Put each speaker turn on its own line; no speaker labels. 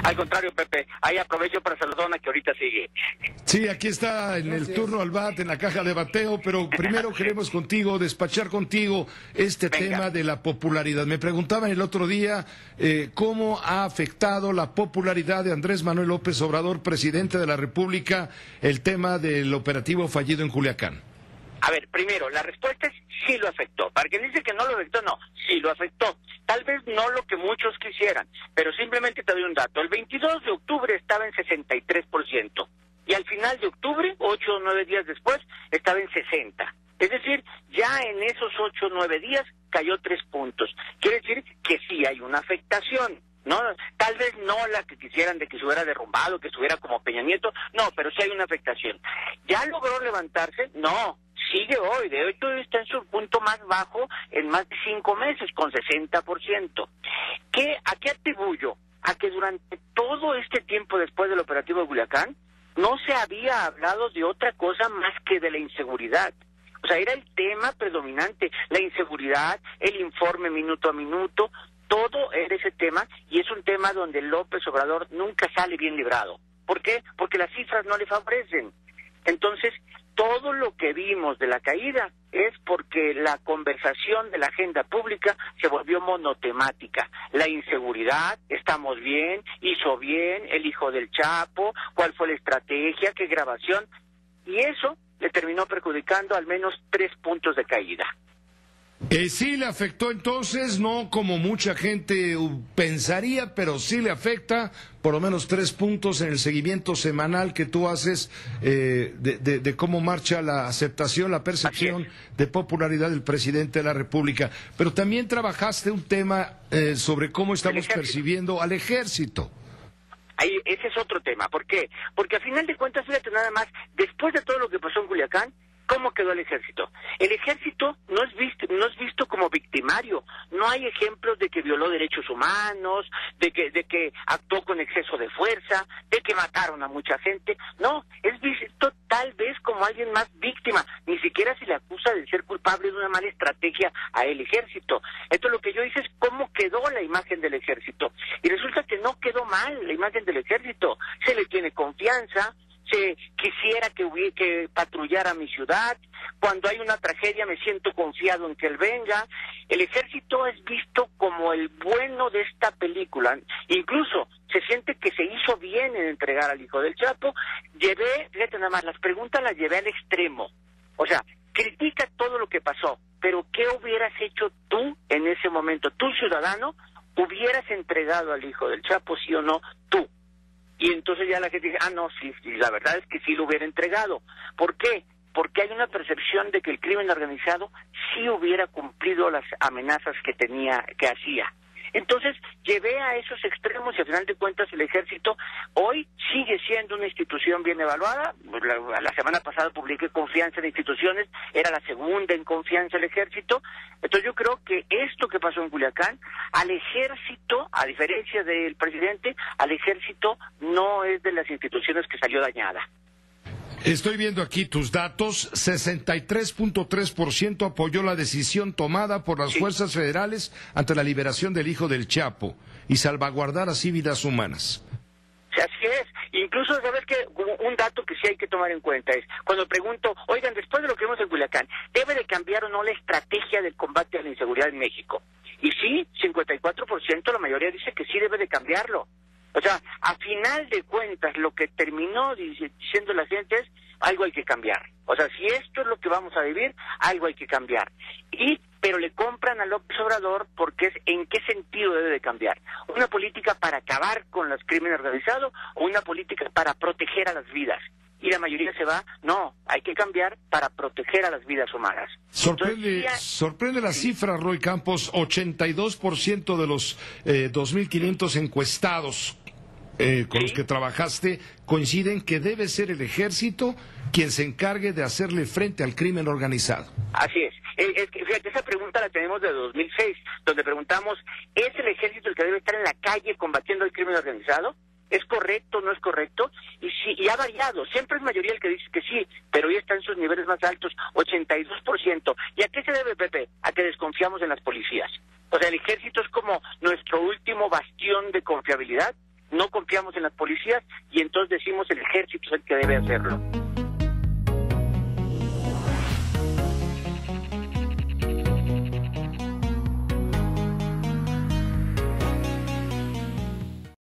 Al contrario, Pepe, ahí aprovecho para saludar a una que ahorita sigue.
Sí, aquí está en el turno al bat, en la caja de bateo, pero primero queremos despachar contigo este tema de la popularidad. Me preguntaban el otro día cómo ha afectado la popularidad de Andrés Manuel López Obrador, presidente de la República, el tema del operativo fallido en Culiacán.
A ver, primero, la respuesta es sí lo afectó. Para quien dice que no lo afectó, no, sí lo afectó. Tal vez no lo que muchos quisieran, pero simplemente te doy un dato. El 22 de octubre estaba en 63%, y al final de octubre, 8 o 9 días después, estaba en 60%. Es decir, ya en esos 8 o 9 días cayó 3 puntos. Quiere decir que sí hay una afectación. No, tal vez no la que quisieran de que se hubiera derrumbado, que estuviera como Peña Nieto, no, pero sí hay una afectación. ¿Ya logró levantarse? No, sigue hoy, de hecho está en su punto más bajo en más de 5 meses, con 60%. ¿A qué atribuyo? A que durante todo este tiempo después del operativo de Culiacán, no se había hablado de otra cosa más que de la inseguridad. O sea, era el tema predominante, la inseguridad, el informe minuto a minuto, todo era ese tema, y es un tema donde López Obrador nunca sale bien librado. ¿Por qué? Porque las cifras no le favorecen. Entonces, todo lo que vimos de la caída es porque la conversación de la agenda pública se volvió monotemática. La inseguridad, estamos bien, hizo bien, el hijo del Chapo, cuál fue la estrategia, qué grabación, y eso le terminó perjudicando al menos 3 puntos de caída.
Sí le afectó entonces, no como mucha gente pensaría, pero sí le afecta por lo menos 3 puntos en el seguimiento semanal que tú haces de cómo marcha la aceptación, la percepción de popularidad del presidente de la República. Pero también trabajaste un tema sobre cómo estamos percibiendo al ejército.
Ahí, ese es otro tema. ¿Por qué? Porque a final de cuentas, fíjate nada más, después de todo lo que pasó en Culiacán, ¿cómo quedó el ejército? El ejército no es visto como victimario. No hay ejemplos de que violó derechos humanos, de que actuó con exceso de fuerza, de que mataron a mucha gente. No, es visto tal vez como alguien más víctima. Ni siquiera se le acusa de ser culpable de una mala estrategia a el ejército. Entonces lo que yo hice es cómo quedó la imagen del ejército. Y resulta que no quedó mal la imagen del ejército. Se le tiene confianza. Se quisiera que patrullara mi ciudad. Cuando hay una tragedia me siento confiado en que él venga. El ejército es visto como el bueno de esta película. Incluso se siente que se hizo bien en entregar al hijo del Chapo. Fíjate nada más, las preguntas las llevé al extremo. O sea, critica todo lo que pasó, pero ¿qué hubieras hecho tú en ese momento? ¿Tú, ciudadano, hubieras entregado al hijo del Chapo, sí o no? Tú. Y entonces ya la gente dice, no, sí, la verdad es que sí lo hubiera entregado. ¿Por qué? Porque hay una percepción de que el crimen organizado sí hubiera cumplido las amenazas que hacía. Entonces, llevé a esos extremos y al final de cuentas el ejército hoy sigue siendo una institución bien evaluada. La semana pasada publiqué confianza en instituciones, era la segunda en confianza el ejército. Entonces yo creo que esto que pasó en Culiacán, al ejército, a diferencia del presidente, al ejército no es de las instituciones que salió dañada.
Estoy viendo aquí tus datos, 63.3% apoyó la decisión tomada por las fuerzas federales ante la liberación del hijo del Chapo y salvaguardar así vidas humanas.
Así es. Incluso, ¿sabes qué? Un dato que sí hay que tomar en cuenta es, cuando pregunto, oigan, después de lo que vimos en Culiacán, ¿debe de cambiar o no la estrategia del combate a la inseguridad en México? Y sí, 54%, la mayoría dice que sí debe de cambiarlo. O sea, a final de cuentas, lo que terminó diciendo la gente es, algo hay que cambiar. O sea, si esto es lo que vamos a vivir, algo hay que cambiar. Pero le compran a López Obrador porque es en qué sentido debe de cambiar. ¿Una política para acabar con los crímenes organizados o una política para proteger a las vidas? Y la mayoría se va, no, hay que cambiar para proteger a las vidas humanas.
Sorprende la cifra, Roy Campos, 82% de los 2.500 encuestados con los que trabajaste coinciden que debe ser el ejército quien se encargue de hacerle frente al crimen organizado.
Así es. Fíjate, esa pregunta la tenemos de 2006, donde preguntamos, ¿es el ejército el que debe estar en la calle combatiendo el crimen organizado? ¿Es correcto o no es correcto? Y sí, y ha variado. Siempre es mayoría el que dice que sí, pero hoy está en sus niveles más altos, 82%. ¿Y a qué se debe, Pepe? A que desconfiamos en las policías. O sea, el ejército es como nuestro último bastión de confiabilidad. no confiamos en las policías y entonces decimos el ejército es el que debe hacerlo.